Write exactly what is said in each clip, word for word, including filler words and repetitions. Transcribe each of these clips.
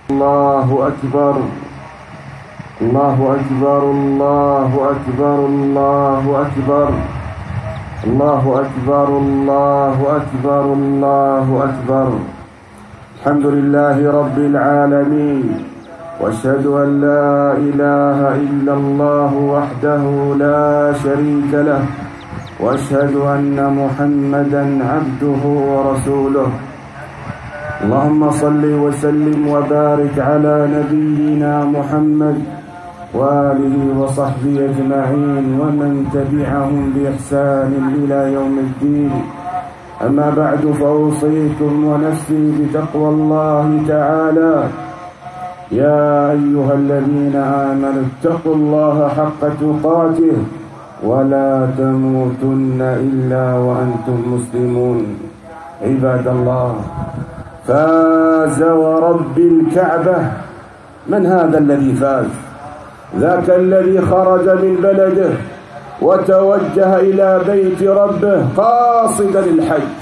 الله أكبر الله أكبر الله أكبر الله أكبر الله أكبر الله أكبر الله أكبر. الحمد لله رب العالمين، وأشهد أن لا إله إلا الله وحده لا شريك له، وأشهد أن محمدا عبده ورسوله. اللهم صل وسلم وبارك على نبينا محمد وآله وصحبه أجمعين ومن تبعهم بإحسان إلى يوم الدين. أما بعد، فأوصيكم ونفسي بتقوى الله تعالى. يا أيها الذين آمنوا اتقوا الله حق تقاته ولا تموتن إلا وأنتم مسلمون. عباد الله، فاز ورب الكعبة. من هذا الذي فاز؟ ذاك الذي خرج من بلده وتوجه إلى بيت ربه قاصدا الحج،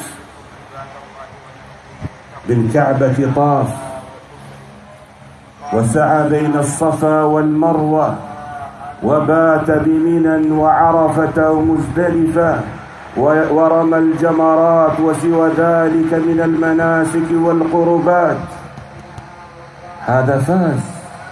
بالكعبة طاف وسعى بين الصفا والمروة وبات بمنى وعرفة ومزدلفة ورمى الجمرات وسوى ذلك من المناسك والقربات. هذا فاز.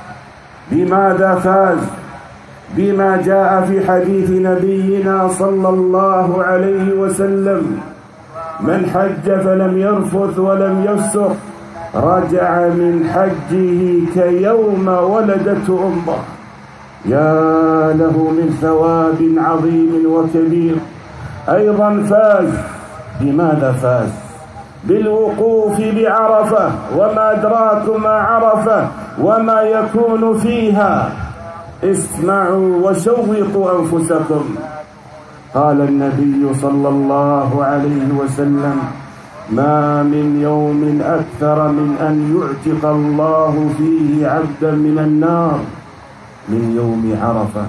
بماذا فاز؟ بما جاء في حديث نبينا صلى الله عليه وسلم: من حج فلم يرفث ولم يفسق رجع من حجه كيوم ولدته أمه. يا له من ثواب عظيم وكبير. أيضا فاز. بماذا فاز؟ بالوقوف بعرفة، وما أدراك ما عرفة وما يكون فيها. اسمعوا وشوقوا أنفسكم. قال النبي صلى الله عليه وسلم: ما من يوم أكثر من أن يعتق الله فيه عبدا من النار من يوم عرفة،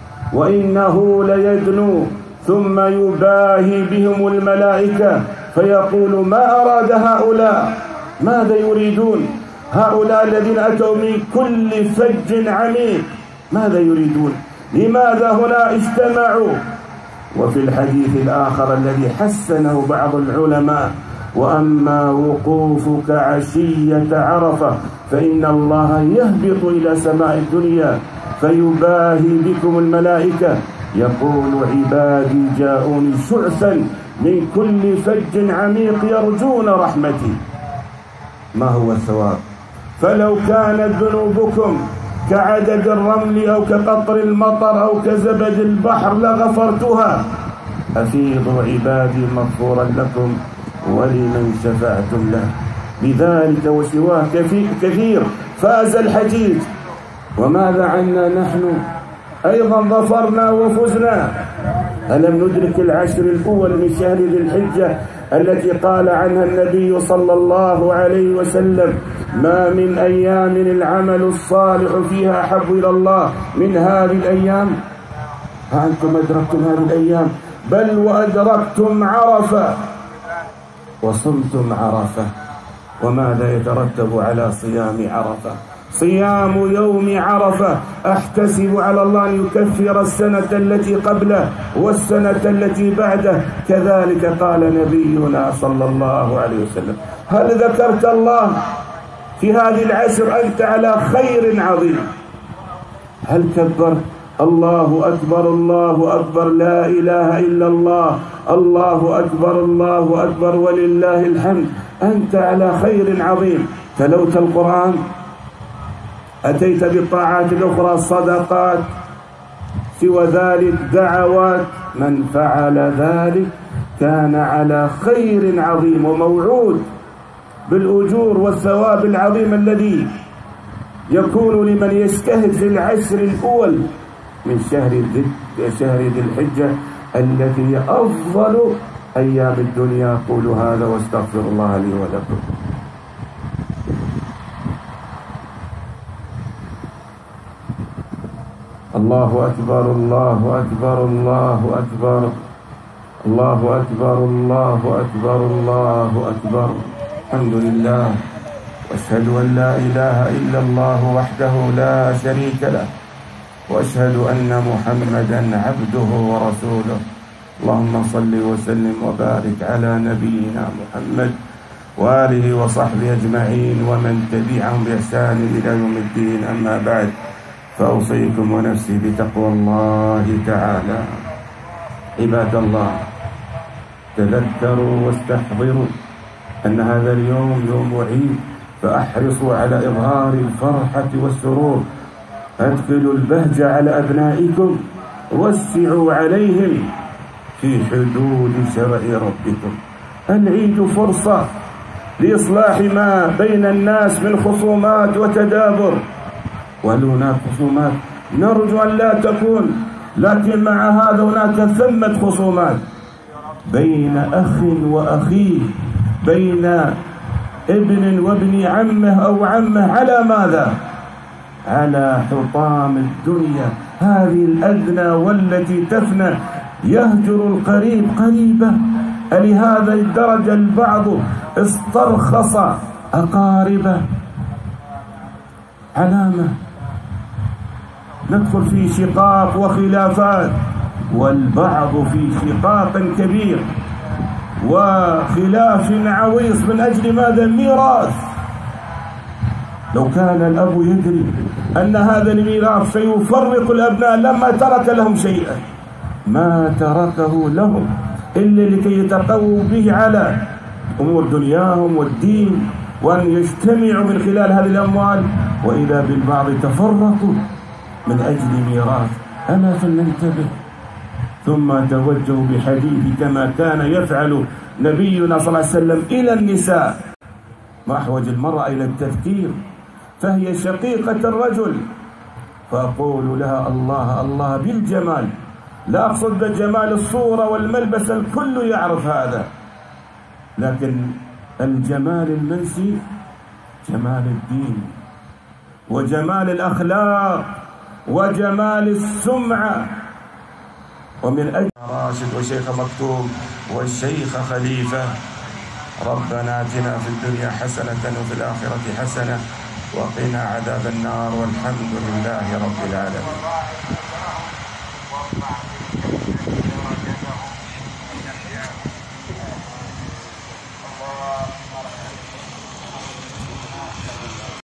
وإنه ليدنو ثم يباهي بهم الملائكة فيقول: ما أراد هؤلاء؟ ماذا يريدون؟ هؤلاء الذين أتوا من كل فج عميق ماذا يريدون؟ لماذا هنا اجتمعوا؟ وفي الحديث الآخر الذي حسنه بعض العلماء: وأما وقوفك عشية عرفة فإن الله يهبط إلى سماء الدنيا فيباهي بكم الملائكة يقول: عبادي جاءوني شعثا من كل فج عميق يرجون رحمتي. ما هو الثواب؟ فلو كانت ذنوبكم كعدد الرمل أو كقطر المطر أو كزبد البحر لغفرتها. أفيضوا عبادي مغفورا لكم ولمن شفعتم له. بذلك وسواه كثير فاز الحجيج. وماذا عنا نحن؟ أيضا ظفرنا وفزنا. ألم ندرك العشر الأول من شهر ذي الحجة التي قال عنها النبي صلى الله عليه وسلم: ما من أيام العمل الصالح فيها أحب إلى الله من هذه الأيام؟ ها أنتم أدركتم هذه الأيام، بل وأدركتم عرفة وصمتم عرفة. وماذا يترتب على صيام عرفة؟ صيام يوم عرفة أحتسب على الله أن يكفر السنة التي قبله والسنة التي بعده. كذلك قال نبينا صلى الله عليه وسلم: هل ذكرت الله في هذه العشر أنت على خير عظيم؟ هل كبرت؟ الله أكبر الله أكبر، لا إله إلا الله، الله أكبر الله أكبر ولله الحمد. أنت على خير عظيم. تلوت القرآن، أتيت بالطاعات الأخرى، صدقات، سوى ذلك دعوات. من فعل ذلك كان على خير عظيم وموعود بالأجور والثواب العظيم الذي يكون لمن يجتهد في العشر الأول من شهر ذي شهر ذي الحجة التي هي أفضل أيام الدنيا. قولوا هذا واستغفر الله لي ولكم. الله أكبر الله أكبر الله أكبر الله أكبر الله أكبر الله أكبر. الحمد لله وأشهد أن لا إله إلا الله وحده لا شريك له، وأشهد أن محمدا عبده ورسوله. اللهم صل وسلم وبارك على نبينا محمد وآله وصحبه أجمعين ومن تبعهم بإحسان إلى يوم الدين. أما بعد، فأوصيكم ونفسي بتقوى الله تعالى. عباد الله، تذكروا واستحضروا أن هذا اليوم يوم عيد، فأحرصوا على إظهار الفرحة والسرور. أدخلوا البهجة على أبنائكم، وسعوا عليهم في حدود شرع ربكم. العيد فرصة لإصلاح ما بين الناس من خصومات وتدابر، وهل هناك خصومات؟ نرجو أن لا تكون، لكن مع هذا هناك ثمة خصومات بين أخ وأخيه، بين ابن وابن عمه أو عمه. على ماذا؟ على حطام الدنيا هذه الأدنى والتي تفنى. يهجر القريب قريبه. لهذا الدرجة البعض استرخص أقاربه. علامة ندخل في شقاق وخلافات، والبعض في شقاق كبير وخلاف عويص من أجل ماذا؟ الميراث. لو كان الأب يدري أن هذا الميراث سيفرق الأبناء لما ترك لهم شيئا، ما تركه لهم إلا لكي يتقووا به على أمور دنياهم والدين، وأن يجتمعوا من خلال هذه الأموال، وإذا بالبعض تفرقوا من أجل ميراث. ألا فلننتبه. ثم توجهوا بحديث كما كان يفعل نبينا صلى الله عليه وسلم إلى النساء، ما أحوج المرأة إلى التذكير، فهي شقيقة الرجل، فأقول لها الله الله بالجمال. لا أقصد بجمال الصورة والملبس، الكل يعرف هذا، لكن الجمال المنسي جمال الدين وجمال الأخلاق وجمال السمعة. ومن أجل راشد وشيخ مكتوم والشيخ خليفة، ربنا آتنا في الدنيا حسنة وفي الآخرة حسنة وقنا عذاب النار، والحمد لله رب العالمين.